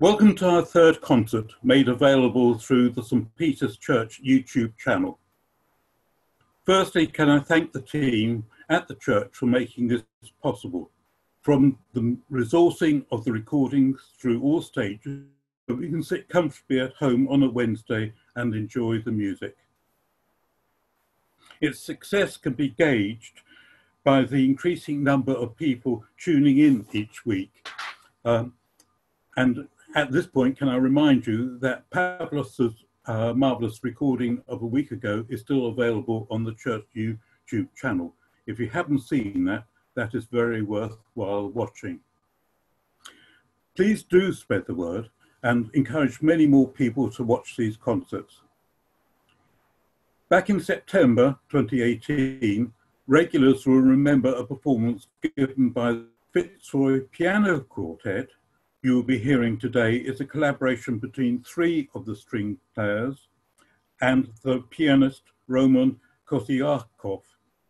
Welcome to our third concert, made available through the St. Peter's Church YouTube channel. Firstly, can I thank the team at the church for making this possible, from the resourcing of the recordings through all stages, so we can sit comfortably at home on a Wednesday and enjoy the music. Its success can be gauged by the increasing number of people tuning in each week. And at this point, can I remind you that Pavlos's marvellous recording of a week ago is still available on the church YouTube channel. If you haven't seen that, that is very worthwhile watching. Please do spread the word and encourage many more people to watch these concerts. Back in September 2018, regulars will remember a performance given by the Fitzroy Piano Quartet. You will be hearing today is a collaboration between three of the string players and the pianist Roman Kostyakov.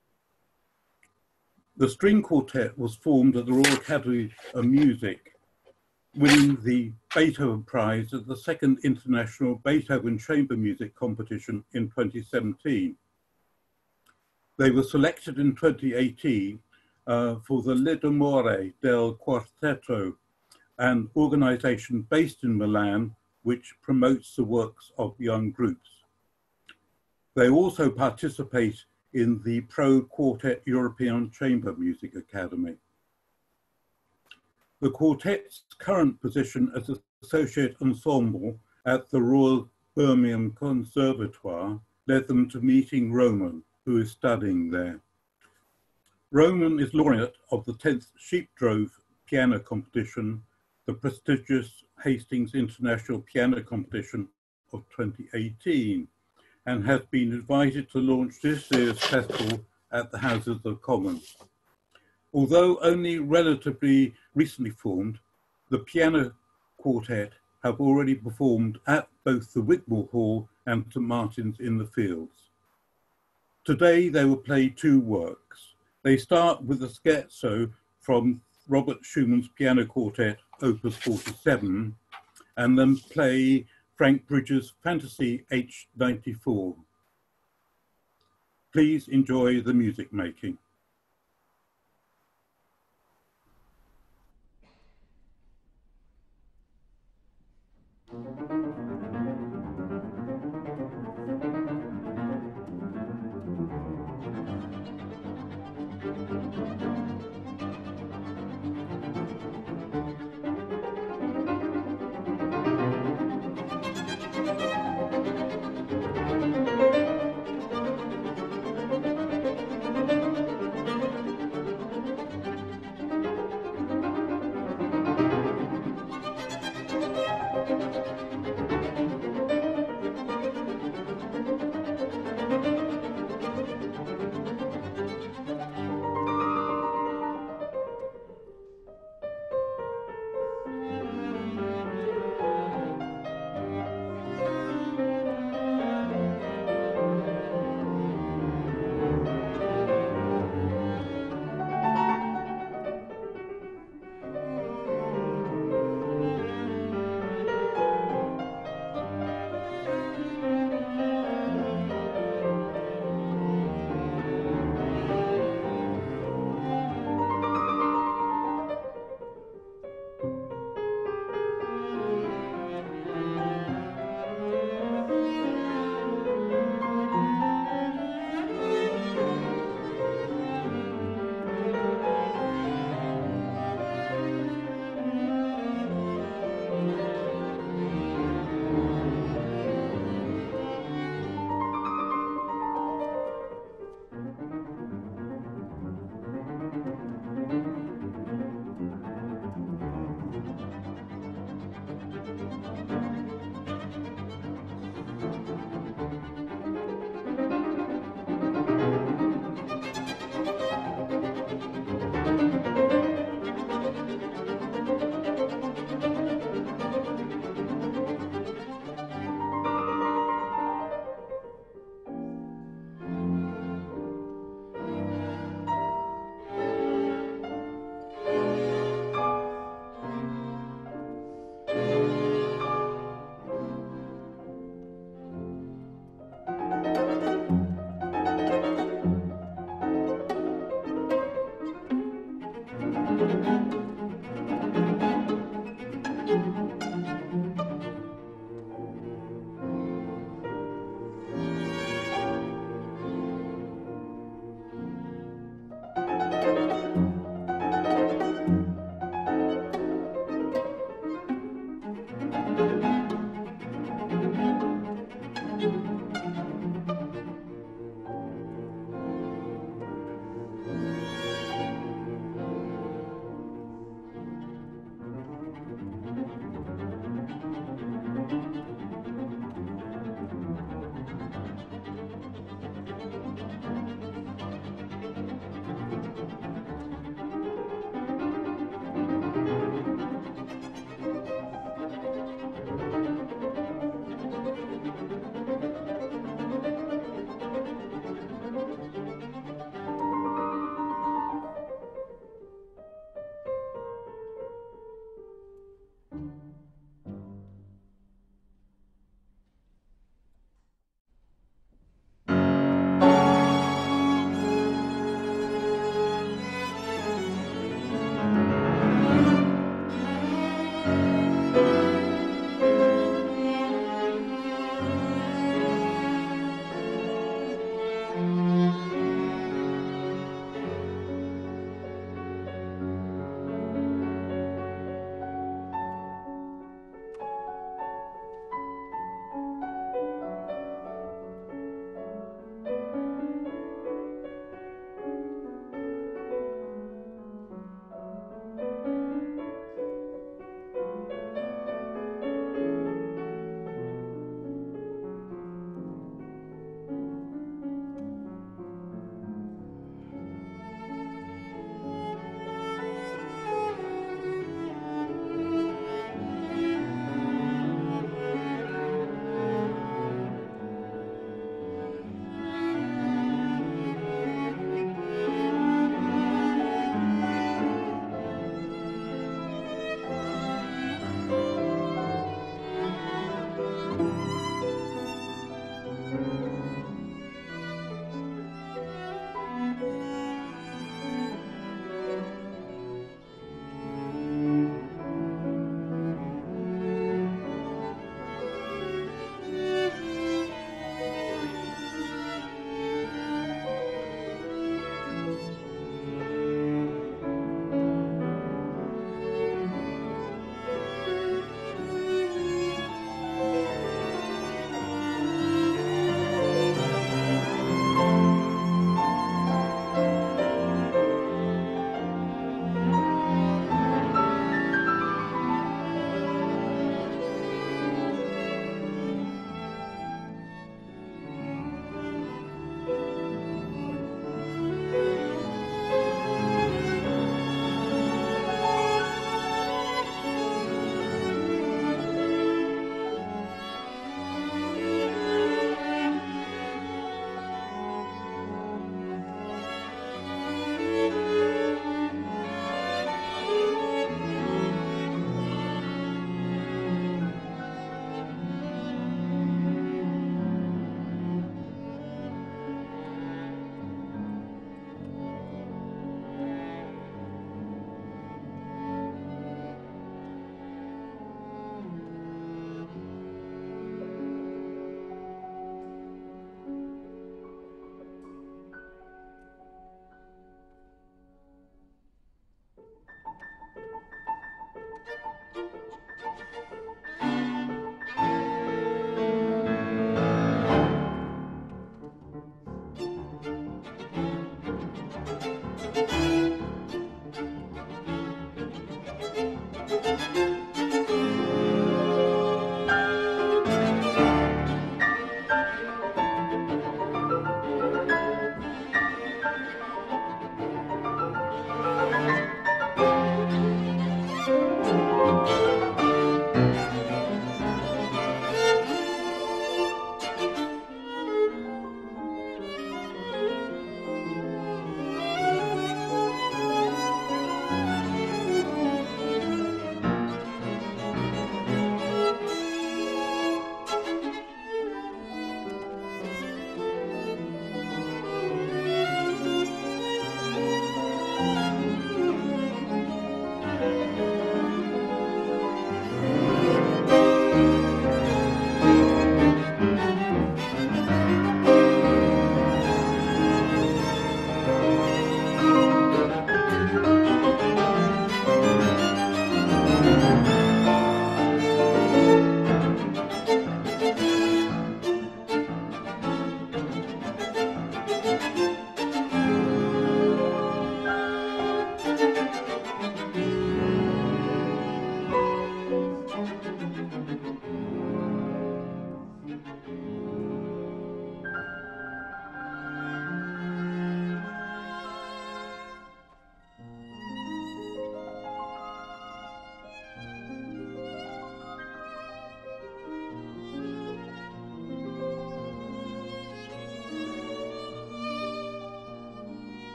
The string quartet was formed at the Royal Academy of Music, winning the Beethoven Prize at the Second International Beethoven Chamber Music Competition in 2017. They were selected in 2018 for the L'Amore del Quartetto, an organisation based in Milan which promotes the works of young groups. They also participate in the Pro Quartet European Chamber Music Academy. The quartet's current position as an associate ensemble at the Royal Birmingham Conservatoire led them to meeting Roman, who is studying there. Roman is laureate of the 10th Sheepdrove Piano Competition, the prestigious Hastings International Piano Competition of 2018, and has been invited to launch this year's festival at the Houses of Commons. Although only relatively recently formed, the piano quartet have already performed at both the Wigmore Hall and St. Martin's in the Fields. Today they will play two works. They start with a scherzo from Robert Schumann's Piano Quartet, Opus 47, and then play Frank Bridges' Fantasy H94. Please enjoy the music making.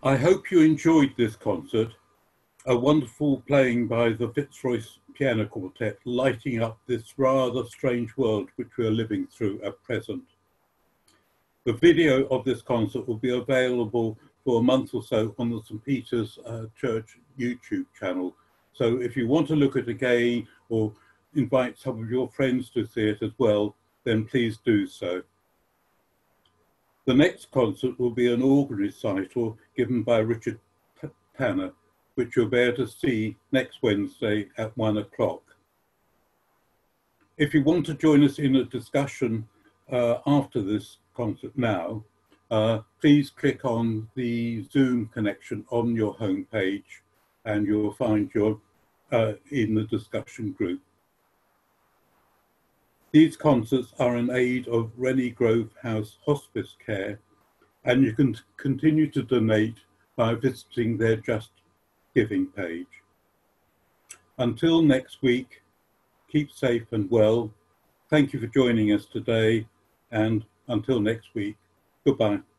I hope you enjoyed this concert, a wonderful playing by the Fitzroyce Piano Quartet, lighting up this rather strange world which we are living through at present. The video of this concert will be available for a month or so on the St. Peter's Church YouTube channel. So if you want to look at it again or invite some of your friends to see it as well, then please do so. The next concert will be an organ recital given by Richard Tanner, which you'll be able to see next Wednesday at 1 o'clock. If you want to join us in a discussion after this concert now, please click on the Zoom connection on your homepage and you'll find you're in the discussion group. These concerts are in aid of Rennie Grove House Hospice Care, and you can continue to donate by visiting their Just Giving page. Until next week, keep safe and well. Thank you for joining us today, and until next week, goodbye.